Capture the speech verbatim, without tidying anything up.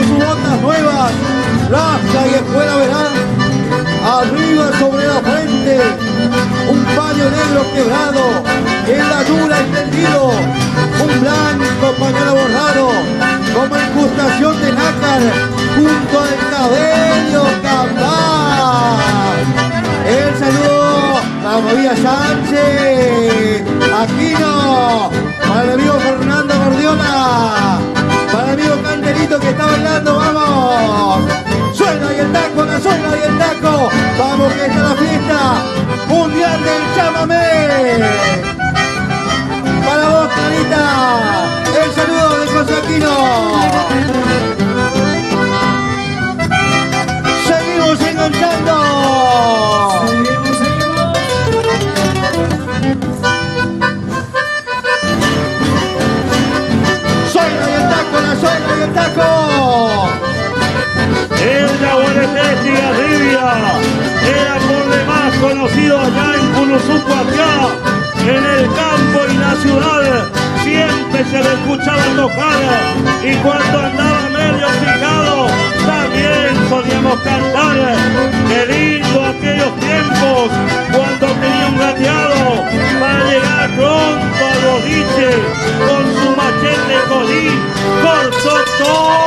sus botas nuevas, raza y escuela verán, arriba sobre la frente, un paño negro quebrado, en la yula extendido, un blanco pañuelo borrado, como incrustación de nácar, junto al cabello capaz. El saludo para María Sánchez, Aquino, para el amigo Fernando Gordiola, para el amigo Canterito que está bailando, vamos. Suena y el taco, la suena y el taco, vamos que está la fiesta mundial del chamamé. Para vos, Clarita, el saludo de José Aquino. Seguimos enganchando. Seguimos, seguimos. Suena y el taco, la suena y el taco. El Yaguareté Estigarribia era por demás conocido allá en Cunuzuco, acá, en el campo y la ciudad. Siempre se le escuchaba tocar y cuando andaba medio picado también solíamos cantar. Qué lindo aquellos tiempos cuando tenía un gateado para llegar pronto al boliche con su machete colín, cortó todo